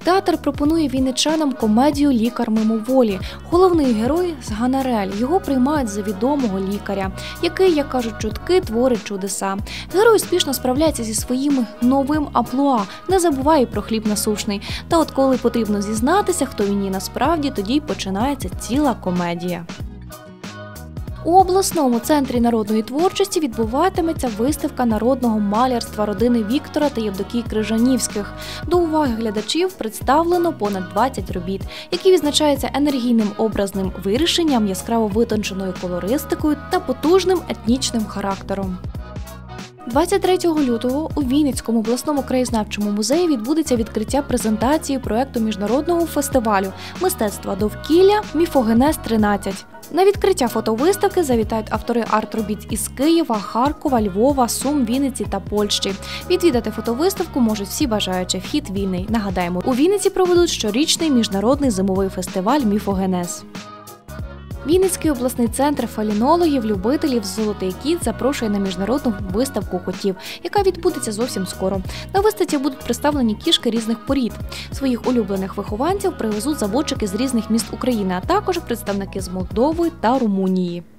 Театр пропонує вінничанам комедію «Лікар мимоволі». Головний герой – Ганареаль. Його приймають за відомого лікаря, який, як кажуть чутки, творить чудеса. Герой успішно справляється зі своїм новим амплуа, не забуває про хліб насущний. Та от коли потрібно зізнатися, хто він є насправді, тоді й починається ціла комедія. У обласному центрі народної творчості відбуватиметься виставка народного малярства родини Віктора та Євдокії Крижанівських. До уваги глядачів представлено понад 20 робіт, які відзначаються енергійним образним вирішенням, яскраво витонченою колористикою та потужним етнічним характером. 23 лютого у Вінницькому обласному краєзнавчому музеї відбудеться відкриття презентації проєкту міжнародного фестивалю мистецтва довкілля «Міфогенез-13». На відкриття фотовиставки завітають автори арт-робіт із Києва, Харкова, Львова, Сум, Вінниці та Польщі. Відвідати фотовиставку можуть всі бажаючі, вхід вільний. Нагадаємо, у Вінниці проведуть щорічний міжнародний зимовий фестиваль «Міфогенез». Вінницький обласний центр фелінологів-любителів «Золотий кіт» запрошує на міжнародну виставку котів, яка відбудеться зовсім скоро. На виставці будуть представлені кішки різних порід. Своїх улюблених вихованців привезуть заводчики з різних міст України, а також представники з Молдови та Румунії.